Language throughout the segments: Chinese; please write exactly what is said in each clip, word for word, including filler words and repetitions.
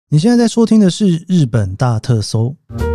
你现在在收听的是日本大特搜。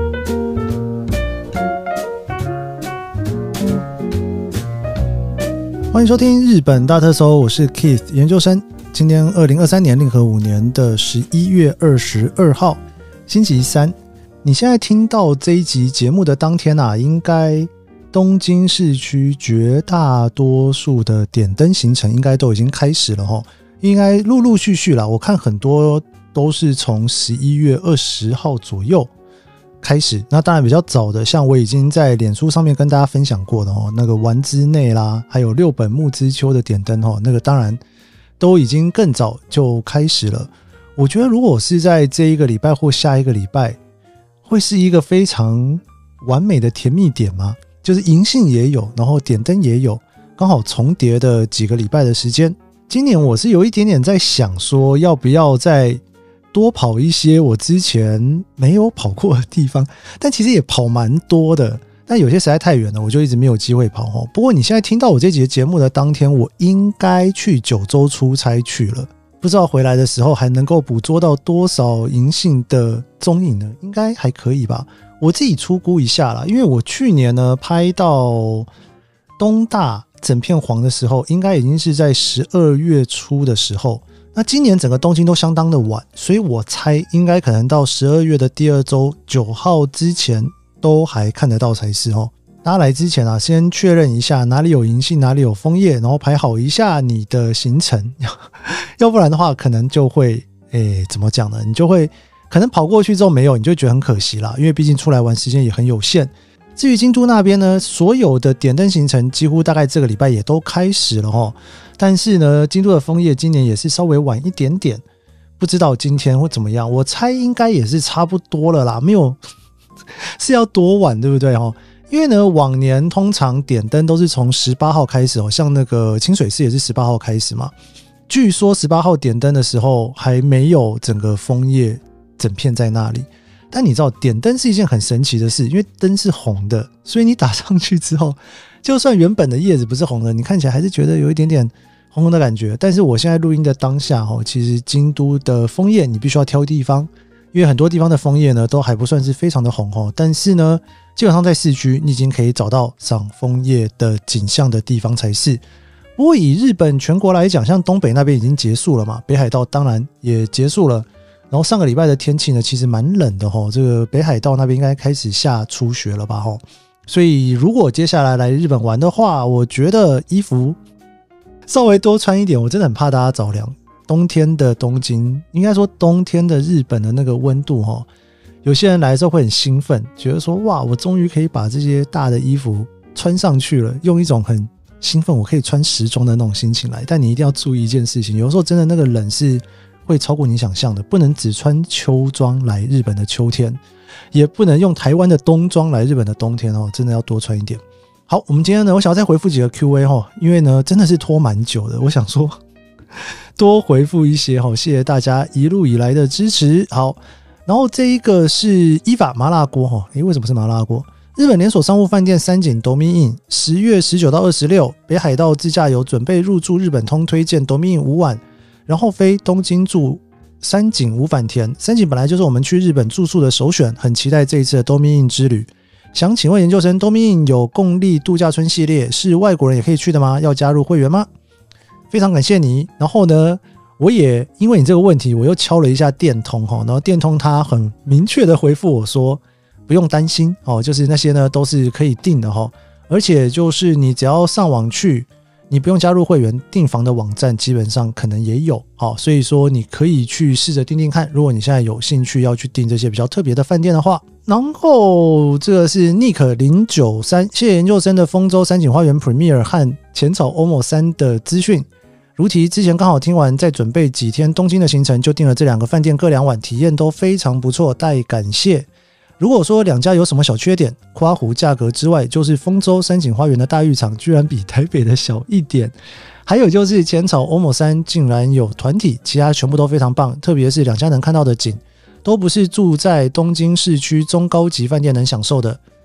欢迎收听日本大特搜，我是 Keith 研究生。今天二零二三年令和五年的十一月二十二号，星期三。你现在听到这一集节目的当天啊，应该东京市区绝大多数的点灯行程应该都已经开始了齁，应该陆陆续续啦，我看很多都是从十一月二十号左右开始。那当然比较早的，像我已经在脸书上面跟大家分享过的齁，那个丸之内啦，还有六本木之丘的点灯齁，那个当然都已经更早就开始了。我觉得如果是在这一个礼拜或下一个礼拜，会是一个非常完美的甜蜜点吗？就是银杏也有，然后点灯也有，刚好重叠的几个礼拜的时间。今年我是有一点点在想说，要不要再多跑一些我之前没有跑过的地方，但其实也跑蛮多的，但有些实在太远了，我就一直没有机会跑。不过你现在听到我这集节目的当天，我应该去九州出差去了，不知道回来的时候还能够捕捉到多少银杏的踪影呢？应该还可以吧，我自己初估一下啦，因为我去年呢拍到东大整片黄的时候，应该已经是在十二月初的时候。那今年整个东京都相当的晚，所以我猜应该可能到十二月的第二周九号之前都还看得到才是齁。大家来之前啊，先确认一下哪里有银杏哪里有枫叶，然后排好一下你的行程，要不然的话可能就会诶怎么讲呢，你就会可能跑过去之后没有，你就会觉得很可惜啦，因为毕竟出来玩时间也很有限。至于京都那边呢，所有的点灯行程几乎大概这个礼拜也都开始了齁。但是呢，京都的枫叶今年也是稍微晚一点点，不知道今天会怎么样。我猜应该也是差不多了啦，没有是要多晚对不对齁？因为呢，往年通常点灯都是从十八号开始哦，像那个清水寺也是十八号开始嘛。据说十八号点灯的时候还没有整个枫叶整片在那里。但你知道点灯是一件很神奇的事，因为灯是红的，所以你打上去之后，就算原本的叶子不是红的，你看起来还是觉得有一点点红红的感觉。但是我现在录音的当下，其实京都的枫叶你必须要挑地方，因为很多地方的枫叶呢都还不算是非常的红，但是呢基本上在市区你已经可以找到赏枫叶的景象的地方才是。不过以日本全国来讲，像东北那边已经结束了嘛，北海道当然也结束了。然后上个礼拜的天气呢，其实蛮冷的齁，这个北海道那边应该开始下初雪了吧齁。所以如果接下来来日本玩的话，我觉得衣服稍微多穿一点，我真的很怕大家着凉。冬天的东京，应该说冬天的日本的那个温度齁，有些人来的时候会很兴奋，觉得说哇，我终于可以把这些大的衣服穿上去了，用一种很兴奋我可以穿时装的那种心情来。但你一定要注意一件事情，有时候真的那个冷是会超过你想象的，不能只穿秋装来日本的秋天，也不能用台湾的冬装来日本的冬天哦，真的要多穿一点。好，我们今天呢，我想要再回复几个 Q A 哦，因为呢真的是拖蛮久的，我想说多回复一些哦，谢谢大家一路以来的支持。好，然后这一个是伊法麻辣锅哦，诶，为什么是麻辣锅？日本连锁商务饭店三井 Domain Inn 十月十九到二十六，北海道自驾游准备入住日本通推荐 Domain Inn 五晚。然后飞东京住三井五反田，三井本来就是我们去日本住宿的首选，很期待这一次的 Domain Inn 之旅。想请问研究生 Domain Inn 有共立度假村系列，是外国人也可以去的吗？要加入会员吗？非常感谢你。然后呢，我也因为你这个问题，我又敲了一下电通，然后电通他很明确的回复我说不用担心，就是那些呢都是可以订的，而且就是你只要上网去，你不用加入会员，订房的网站基本上可能也有，好，所以说你可以去试着订订看，如果你现在有兴趣要去订这些比较特别的饭店的话。然后这个是 Nick 零九三， 谢谢研究生的丰州三井花园 Premier 和浅草 O M O 三的资讯。如题之前刚好听完，在准备几天东京的行程，就订了这两个饭店各两晚，体验都非常不错，待感谢。如果说两家有什么小缺点，括弧价格之外，就是丰州三井花园的大浴场居然比台北的小一点，还有就是浅草 O M O 三竟然有团体，其他全部都非常棒，特别是两家能看到的景都不是住在东京市区中高级饭店能享受的。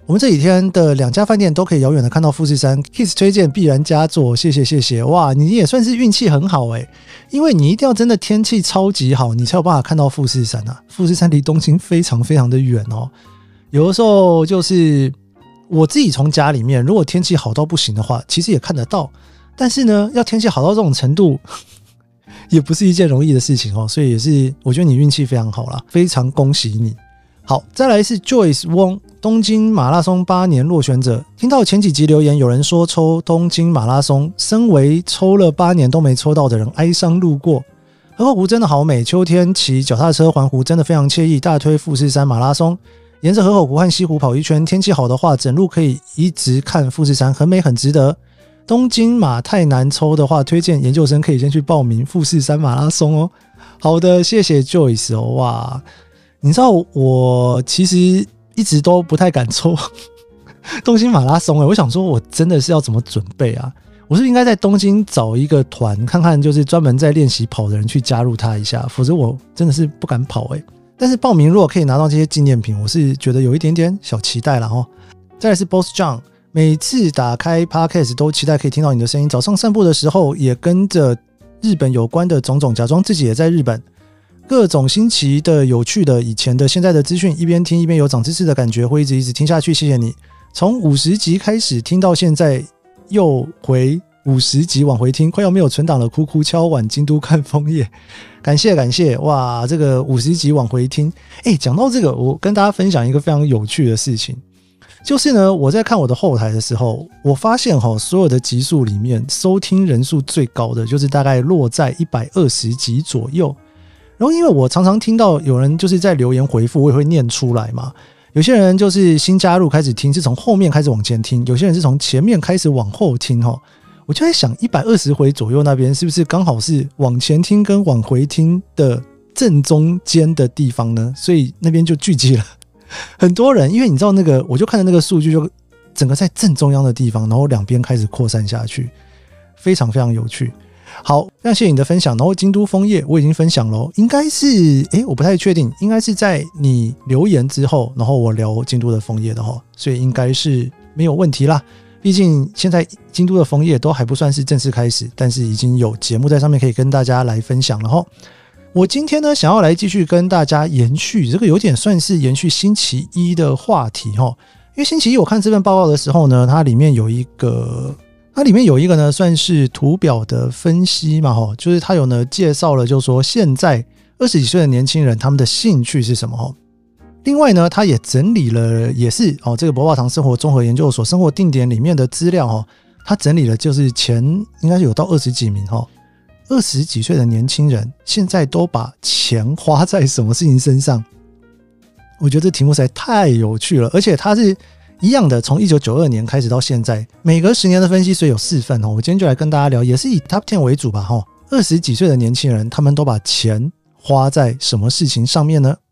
我们这几天的两家饭店都可以遥远的看到富士山 ，Kiss 推荐必然佳作，谢谢谢谢，哇，你也算是运气很好诶，因为你一定要真的天气超级好，你才有办法看到富士山啊。富士山离东京非常非常的远哦，有的时候就是我自己从家里面，如果天气好到不行的话，其实也看得到，但是呢，要天气好到这种程度，也不是一件容易的事情哦，所以也是我觉得你运气非常好啦，非常恭喜你。好，再来是 Joyce Wong， 东京马拉松八年落选者。听到前几集留言，有人说抽东京马拉松，身为抽了八年都没抽到的人，哀伤路过。河口湖真的好美，秋天骑脚踏车环湖真的非常惬意，大推富士山马拉松。沿着河口湖和西湖跑一圈，天气好的话，整路可以一直看富士山，很美很值得。东京马太难抽的话，推荐研究生可以先去报名富士山马拉松哦。好的，谢谢 Joyce 哦，哇。你知道我其实一直都不太敢抽东京马拉松诶，我想说我真的是要怎么准备啊？我是不是应该在东京找一个团，看看就是专门在练习跑的人去加入他一下，否则我真的是不敢跑诶。但是报名如果可以拿到这些纪念品，我是觉得有一点点小期待啦齁。再来是 Boss John， 每次打开 Podcast 都期待可以听到你的声音，早上散步的时候也跟着日本有关的种种，假装自己也在日本。各种新奇的、有趣的、以前的、现在的资讯，一边听一边有长知识的感觉，会一直一直听下去。谢谢你，从五十集开始听到现在，又回五十集往回听，快要没有存档了，哭哭敲碗京都看枫叶，感谢感谢，哇，这个五十集往回听，哎，讲到这个，我跟大家分享一个非常有趣的事情，就是呢，我在看我的后台的时候，我发现哈，所有的集数里面收听人数最高的，就是大概落在一百二十集左右。然后因为我常常听到有人就是在留言回复，我也会念出来嘛。有些人就是新加入开始听，是从后面开始往前听；有些人是从前面开始往后听齁。我就在想，一百二十回左右那边是不是刚好是往前听跟往回听的正中间的地方呢？所以那边就聚集了很多人，因为你知道那个，我就看着那个数据，就整个在正中央的地方，然后两边开始扩散下去，非常非常有趣。好，非常谢谢你的分享。然后京都枫叶我已经分享了，应该是诶我不太确定，应该是在你留言之后，然后我聊京都的枫叶的齁，所以应该是没有问题啦。毕竟现在京都的枫叶都还不算是正式开始，但是已经有节目在上面可以跟大家来分享了齁。我今天呢想要来继续跟大家延续这个有点算是延续星期一的话题齁，因为星期一我看这份报告的时候呢，它里面有一个它里面有一个呢算是图表的分析嘛齁，就是它有呢介绍了就是说现在二十几岁的年轻人他们的兴趣是什么齁。另外呢，他也整理了也是哦这个博报堂生活综合研究所生活定点里面的资料齁，他整理了就是前应该是有到二十几名齁，二十几岁的年轻人现在都把钱花在什么事情身上。我觉得这题目实在太有趣了，而且它是一样的，从一九九二年开始到现在，每隔十年的分析，所以有四份。我今天就来跟大家聊，也是以 Top 十 为主吧。二十几岁的年轻人，他们都把钱花在什么事情上面呢？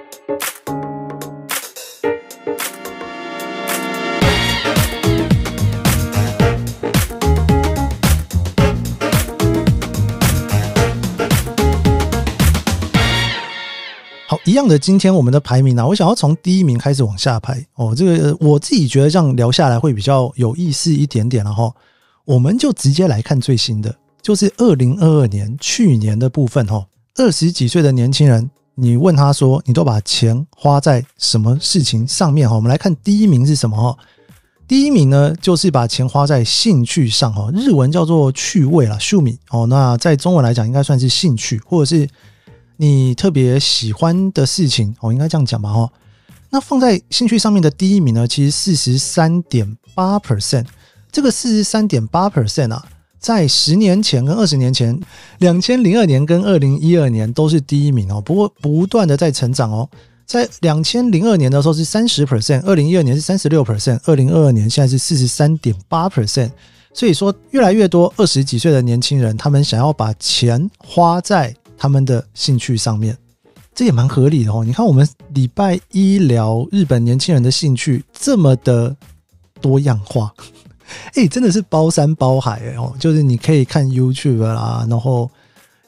好，一样的，今天我们的排名啊，我想要从第一名开始往下排哦。这个我自己觉得这样聊下来会比较有意思一点点了哈。我们就直接来看最新的，就是二零二二年去年的部分哈。二十几岁的年轻人，你问他说，你都把钱花在什么事情上面哈？我们来看第一名是什么哈？第一名呢，就是把钱花在兴趣上哈，日文叫做趣味啦，趣味哦。那在中文来讲，应该算是兴趣，或者是你特别喜欢的事情哦，应该这样讲吧齁。那放在兴趣上面的第一名呢，其实 百分之四十三点八， 这个 百分之四十三点八 啊，在十年前跟二十年前，二零零二年跟二零一二年都是第一名哦。不过不断的在成长哦，在二零零二年的时候是 百分之三十， 二零一二年是 百分之三十六， 二零二二年现在是 百分之四十三点八。所以说越来越多二十几岁的年轻人，他们想要把钱花在他们的兴趣上面，这也蛮合理的哦。你看我们礼拜一聊日本年轻人的兴趣这么的多样化，欸，真的是包山包海哦。就是你可以看 YouTube 啦，然后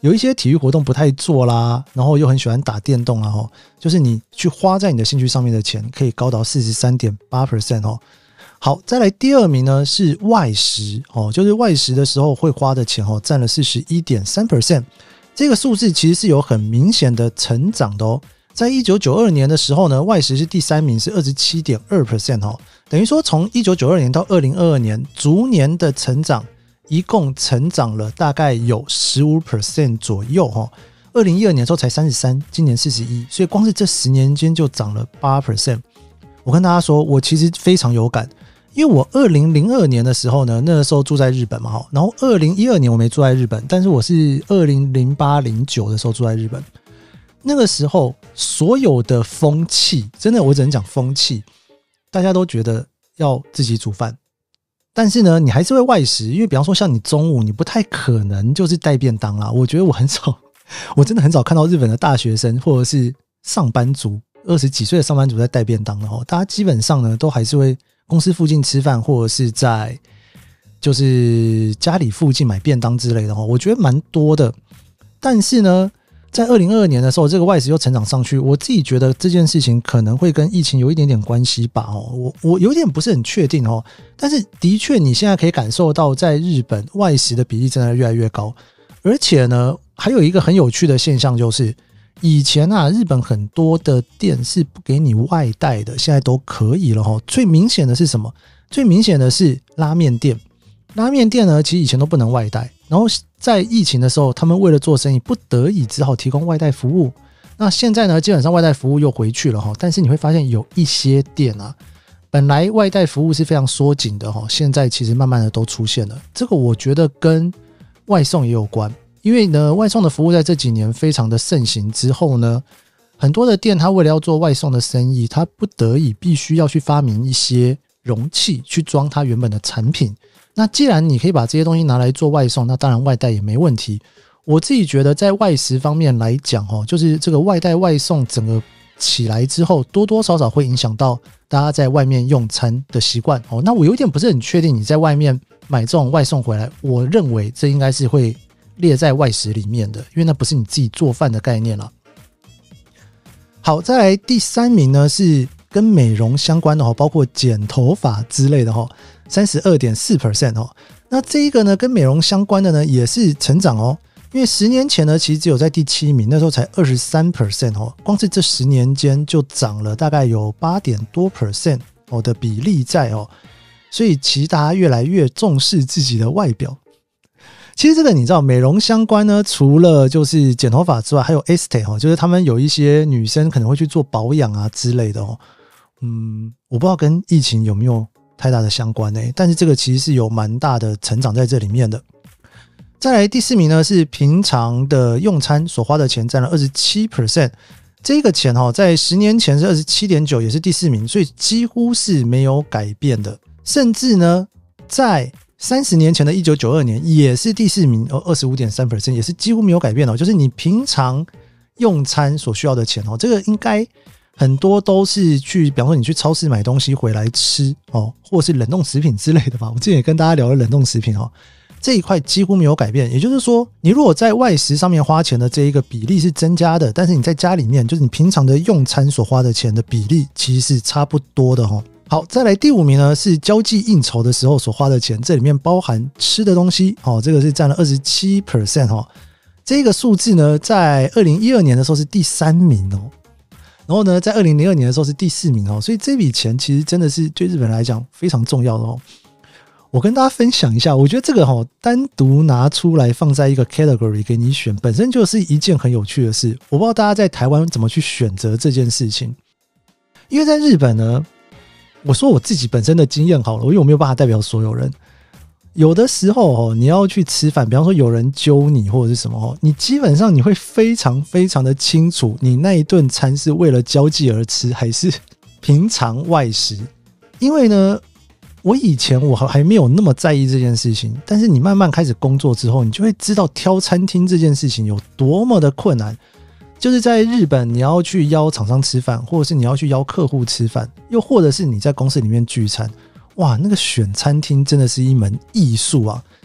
有一些体育活动不太做啦，然后又很喜欢打电动啦，就是你去花在你的兴趣上面的钱可以高到 百分之四十三点八 哦。好，再来第二名呢是外食哦，就是外食的时候会花的钱哦，占了 百分之四十一点三。 这个数字其实是有很明显的成长的哦。在一九九二年的时候呢，外食是第三名，是 百分之二十七点二 哦，等于说从一九九二年到二零二二年逐年的成长，一共成长了大概有 百分之十五 左右哦。二零一二年的时候才三十三，今年四十一，所以光是这十年间就涨了 百分之八。 我跟大家说，我其实非常有感，因为我二零零二年的时候呢，那个时候住在日本嘛，然后二零一二年我没住在日本，但是我是二零零八零九的时候住在日本。那个时候所有的风气，真的我只能讲风气，大家都觉得要自己煮饭，但是呢你还是会外食，因为比方说像你中午你不太可能就是带便当啦。我觉得我很少，我真的很少看到日本的大学生或者是上班族，二十几岁的上班族在带便当的，大家基本上呢都还是会公司附近吃饭，或者是在就是家里附近买便当之类的，我觉得蛮多的。但是呢在二零二二年的时候，这个外食又成长上去，我自己觉得这件事情可能会跟疫情有一点点关系吧，我我有点不是很确定哦。但是的确你现在可以感受到在日本外食的比例真的越来越高。而且呢还有一个很有趣的现象，就是以前啊日本很多的店是不给你外带的，现在都可以了哦。最明显的是什么？最明显的是拉面店。拉面店呢其实以前都不能外带，然后在疫情的时候他们为了做生意不得已只好提供外带服务。那现在呢基本上外带服务又回去了，但是你会发现有一些店啊本来外带服务是非常缩紧的，现在其实慢慢的都出现了。这个我觉得跟外送也有关，因为呢外送的服务在这几年非常的盛行之后呢，很多的店他为了要做外送的生意，他不得已必须要去发明一些容器去装他原本的产品。那既然你可以把这些东西拿来做外送，那当然外带也没问题。我自己觉得在外食方面来讲，就是这个外带外送整个起来之后，多多少少会影响到大家在外面用餐的习惯。那我有点不是很确定你在外面买这种外送回来，我认为这应该是会列在外食里面的，因为那不是你自己做饭的概念啦。好，再来第三名呢是跟美容相关的，包括剪头发之类的 百分之三十二点四。 那这一个呢跟美容相关的呢也是成长哦，因为十年前呢其实只有在第七名，那时候才 百分之二十三 哦，光是这十年间就涨了大概有 八点多 % 的比例在哦，所以其实大家越来越重视自己的外表。其实这个你知道美容相关呢，除了就是剪头发之外，还有 Estée 就是他们有一些女生可能会去做保养啊之类的哦。嗯，我不知道跟疫情有没有太大的相关呢、欸，但是这个其实是有蛮大的成长在这里面的。再来第四名呢是平常的用餐所花的钱占了 百分之二十七， 这个钱在十年前是 二十七点九， 也是第四名，所以几乎是没有改变的。甚至呢在三十年前的一九九二年也是第四名 百分之二十五点三， 也是几乎没有改变，就是你平常用餐所需要的钱，这个应该很多都是去比方说你去超市买东西回来吃哦，或是冷冻食品之类的吧。我之前也跟大家聊了冷冻食品哦，这一块几乎没有改变。也就是说你如果在外食上面花钱的这一个比例是增加的，但是你在家里面就是你平常的用餐所花的钱的比例其实是差不多的哦。好，再来第五名呢是交际应酬的时候所花的钱，这里面包含吃的东西哦，这个是占了 百分之二十七 哦。这个数字呢在二零一二年的时候是第三名哦，然后呢在二零零二年的时候是第四名哦，所以这笔钱其实真的是对日本人来讲非常重要的哦。我跟大家分享一下，我觉得这个哦单独拿出来放在一个 category 给你选，本身就是一件很有趣的事。我不知道大家在台湾怎么去选择这件事情，因为在日本呢，我说我自己本身的经验好了，因为我没有办法代表所有人。有的时候你要去吃饭，比方说有人揪你或者是什么，你基本上你会非常非常的清楚你那一顿餐是为了交际而吃还是平常外食。因为呢我以前我还没有那么在意这件事情，但是你慢慢开始工作之后，你就会知道挑餐厅这件事情有多么的困难。就是在日本你要去邀厂商吃饭，或者是你要去邀客户吃饭，又或者是你在公司里面聚餐，哇，那个选餐厅真的是一门艺术啊！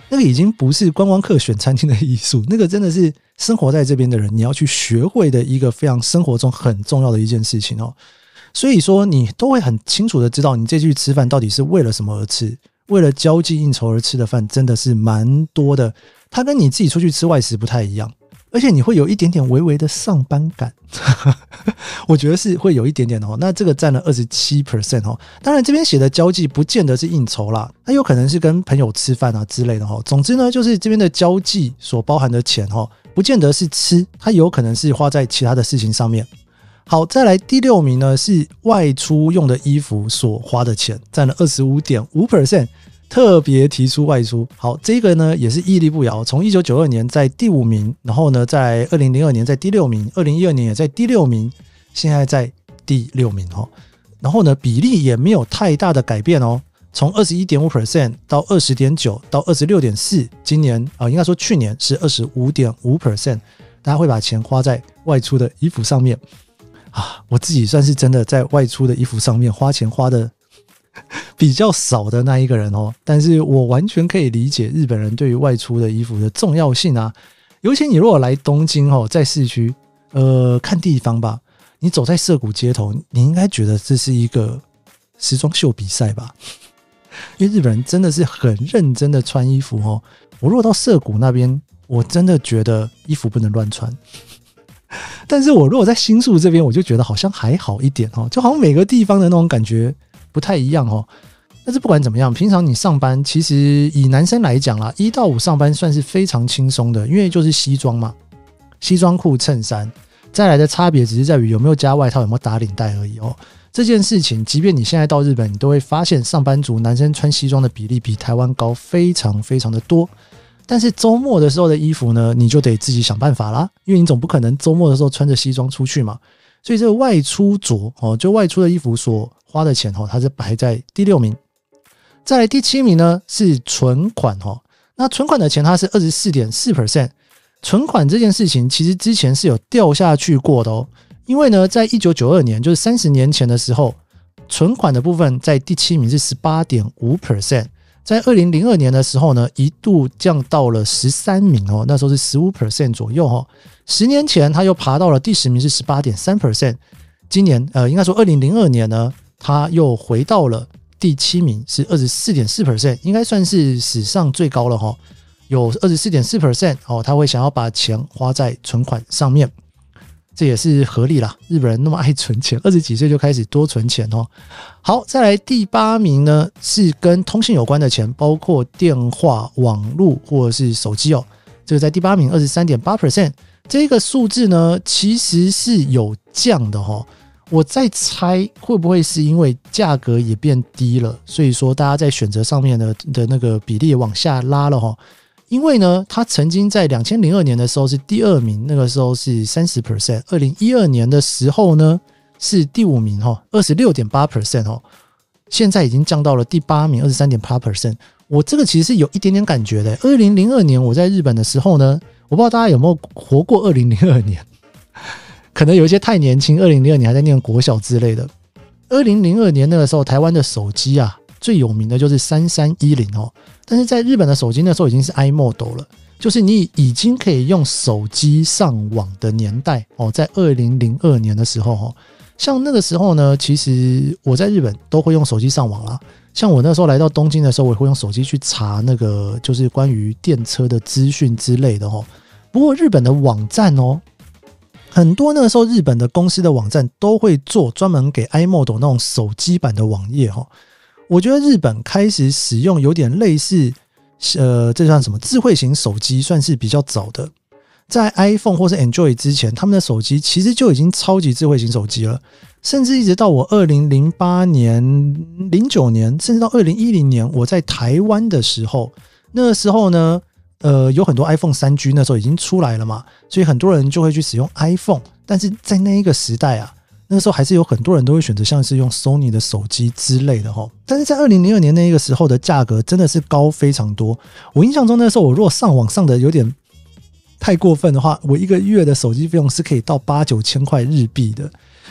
那个已经不是观光客选餐厅的艺术，那个真的是生活在这边的人你要去学会的一个非常生活中很重要的一件事情哦。所以说你都会很清楚的知道你这去吃饭到底是为了什么而吃，为了交际应酬而吃的饭真的是蛮多的，它跟你自己出去吃外食不太一样，而且你会有一点点微微的上班感我觉得是会有一点点哦。那这个占了 百分之二十七 哦。当然这边写的交际不见得是应酬啦，它有可能是跟朋友吃饭啊之类的哦。总之呢，就是这边的交际所包含的钱哦，不见得是吃，它有可能是花在其他的事情上面。好，再来第六名呢是外出用的衣服所花的钱，占了 百分之二十五点五， 特别提出外出。好，这个呢也是屹立不摇，从一九九二年在第五名，然后呢在二零零二年在第六名，二零一二年也在第六名，现在在第六名哦。然后呢比例也没有太大的改变哦，从 百分之二十一点五 到 二十点九 到 二十六点四， 今年啊、呃、应该说去年是 百分之二十五点五， 大家会把钱花在外出的衣服上面啊。我自己算是真的在外出的衣服上面花钱花的比较少的那一个人哦，但是我完全可以理解日本人对于外出的衣服的重要性啊。尤其你如果来东京哦，在市区呃看地方吧，你走在涩谷街头，你应该觉得这是一个时装秀比赛吧，因为日本人真的是很认真的穿衣服哦。我如果到涩谷那边，我真的觉得衣服不能乱穿，但是我如果在新宿这边，我就觉得好像还好一点哦，就好像每个地方的那种感觉不太一样哦。但是不管怎么样，平常你上班其实以男生来讲啦，一到五上班算是非常轻松的，因为就是西装嘛，西装裤衬衫，再来的差别只是在于有没有加外套，有没有打领带而已哦。这件事情即便你现在到日本，你都会发现上班族男生穿西装的比例比台湾高非常非常的多。但是周末的时候的衣服呢，你就得自己想办法啦，因为你总不可能周末的时候穿着西装出去嘛。所以这个外出着哦，就外出的衣服所花的钱哦，它是排在第六名。再来第七名呢是存款哦，那存款的钱它是 百分之二十四点四， 存款这件事情其实之前是有掉下去过的哦，因为呢在一九九二年就是三十年前的时候，存款的部分在第七名是 百分之十八点五， 在二零零二年的时候呢一度降到了十三名哦，那时候是 百分之十五 左右哦。十年前它又爬到了第十名是 百分之十八点三， 今年呃应该说二零零二年呢它又回到了第七名是 百分之二十四点四， 应该算是史上最高了齁，有 百分之二十四点四 哦，他会想要把钱花在存款上面，这也是合理啦，日本人那么爱存钱，二十几岁就开始多存钱哦。好，再来第八名呢是跟通信有关的钱，包括电话、网络或者是手机哦，这个在第八名 百分之二十三点八， 这个数字呢其实是有降的齁。我在猜会不会是因为价格也变低了，所以说大家在选择上面 的, 的那个比例也往下拉了齁。因为呢它曾经在二零零二年的时候是第二名，那个时候是 百分之三十， 二零一二年的时候呢是第五名齁 百分之二十六点八 齁，现在已经降到了第八名 百分之二十三点八。 我这个其实是有一点点感觉的。二零零二年我在日本的时候呢，我不知道大家有没有活过二零零二年，可能有一些太年轻，二零零二年还在念国小之类的。二零零二年那个时候台湾的手机啊最有名的就是三三一零哦，但是在日本的手机那时候已经是 iModel 了，就是你已经可以用手机上网的年代哦，在二零零二年的时候哦，像那个时候呢，其实我在日本都会用手机上网啦。像我那时候来到东京的时候，我也会用手机去查那个就是关于电车的资讯之类的哦。不过日本的网站哦，很多那个时候日本的公司的网站都会做专门给 iModel 那种手机版的网页哦。我觉得日本开始使用有点类似呃，这算什么智慧型手机，算是比较早的。在 iPhone 或是 Android 之前，他们的手机其实就已经超级智慧型手机了，甚至一直到我二零零八年、零九年，甚至到二零一零年我在台湾的时候，那个时候呢呃，有很多 iPhone 三 G 那时候已经出来了嘛，所以很多人就会去使用 iPhone， 但是在那一个时代啊，那个时候还是有很多人都会选择像是用 Sony 的手机之类的齁。但是在二零零二年那个时候的价格真的是高非常多，我印象中那时候我如果上网上的有点太过分的话，我一个月的手机费用是可以到八九千块日币的。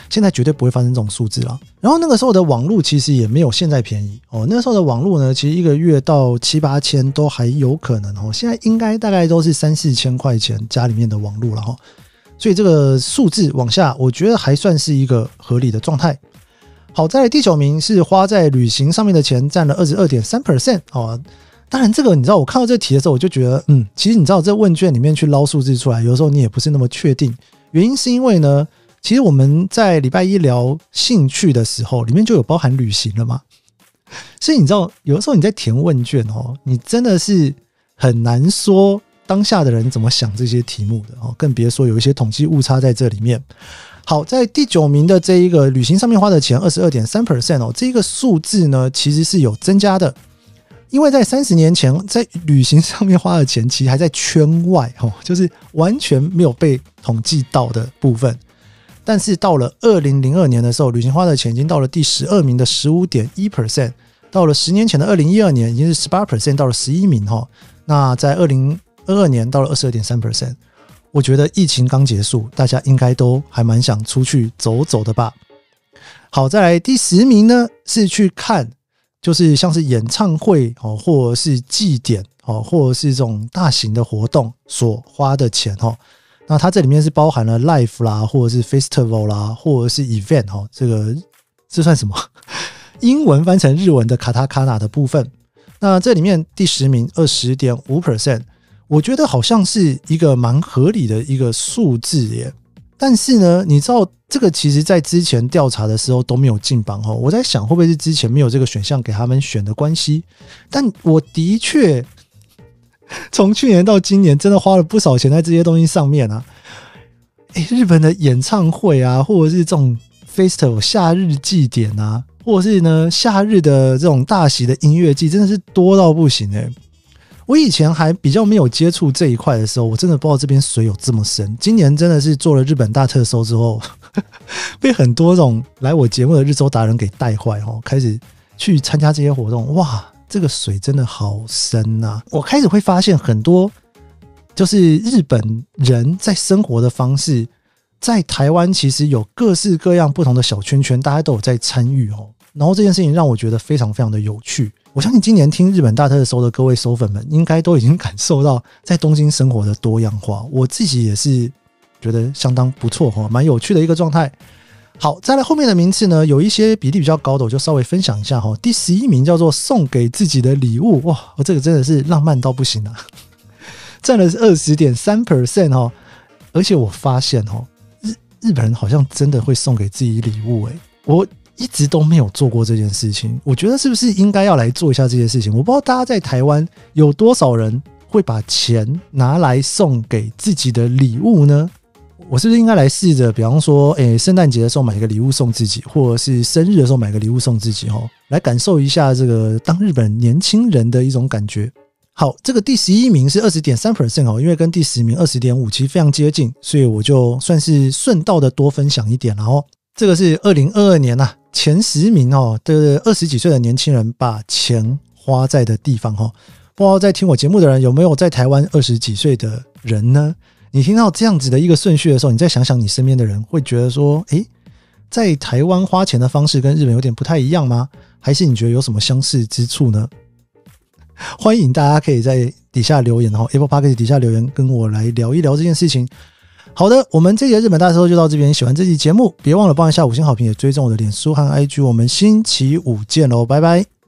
现在绝对不会发生这种数字啦。然后那个时候的网络其实也没有现在便宜哦，那个时候的网络呢，其实一个月到七八千都还有可能哦，现在应该大概都是三四千块钱家里面的网络了哈，所以这个数字往下，我觉得还算是一个合理的状态。好，在第九名是花在旅行上面的钱占了 百分之二十二点三 哦。当然这个你知道我看到这题的时候我就觉得嗯，其实你知道这问卷里面去捞数字出来，有的时候你也不是那么确定，原因是因为呢，其实我们在礼拜一聊兴趣的时候里面就有包含旅行了嘛，所以你知道有的时候你在填问卷哦，你真的是很难说当下的人怎么想这些题目的哦，更别说有一些统计误差在这里面。好，在第九名的这一个旅行上面花的钱 百分之二十二点三 哦，这个数字呢其实是有增加的。因为在三十年前在旅行上面花的钱其实还在圈外、哦、就是完全没有被统计到的部分，但是到了二零零二年的时候，旅行花的钱已经到了第十二名的 百分之十五点一， 到了十年前的二零一二年已经是 百分之十八 到了十一名、哦、那在二零二二年到了 百分之二十二点三。 我觉得疫情刚结束，大家应该都还蛮想出去走走的吧。好，再来第十名呢是去看就是像是演唱会或者是祭典或者是这种大型的活动所花的钱，那它这里面是包含了 live 啦，或者是 festival 啦，或者是 event， 这个这算什么？英文翻成日文的卡塔卡纳的部分。那这里面第十名 百分之二十点五， 我觉得好像是一个蛮合理的一个数字耶。但是呢，你知道这个其实在之前调查的时候都没有进榜，我在想会不会是之前没有这个选项给他们选的关系。但我的确从去年到今年真的花了不少钱在这些东西上面啊。诶，日本的演唱会啊，或者是这种 festival 夏日祭典啊，或者是呢夏日的这种大型的音乐季，真的是多到不行诶。我以前还比较没有接触这一块的时候，我真的不知道这边水有这么深。今年真的是做了日本大特搜之后被很多种来我节目的日周达人给带坏、哦、开始去参加这些活动，哇，这个水真的好深啊。我开始会发现很多就是日本人在生活的方式在台湾其实有各式各样不同的小圈圈，大家都有在参与、哦、然后这件事情让我觉得非常非常的有趣。我相信今年听日本大特搜的各位搜粉们应该都已经感受到在东京生活的多样化，我自己也是觉得相当不错，蛮有趣的一个状态。好，再来后面的名次呢，有一些比例比较高的我就稍微分享一下。第十一名叫做送给自己的礼物，哇，这个真的是浪漫到不行啊，占了 百分之二十点三， 而且我发现 日, 日本人好像真的会送给自己礼物耶，我一直都没有做过这件事情，我觉得是不是应该要来做一下这件事情。我不知道大家在台湾有多少人会把钱拿来送给自己的礼物呢？我是不是应该来试着比方说诶，圣诞节的时候买个礼物送自己，或者是生日的时候买个礼物送自己，来感受一下这个当日本年轻人的一种感觉。好，这个第十一名是 百分之二十点三， 因为跟第十名 百分之二十点五 其实非常接近，所以我就算是顺道的多分享一点。然后这个是二零二二年啊前十名哦的二十几岁的年轻人把钱花在的地方哦。不知道在听我节目的人有没有在台湾二十几岁的人呢？你听到这样子的一个顺序的时候，你再想想你身边的人，会觉得说诶，在台湾花钱的方式跟日本有点不太一样吗？还是你觉得有什么相似之处呢？欢迎大家可以在底下留言，然后 Apple Podcast 底下留言跟我来聊一聊这件事情。好的，我们这集的日本大特搜就到这边，喜欢这期节目别忘了帮一下五星好评，也追踪我的脸书和 I G， 我们星期五见咯，拜拜。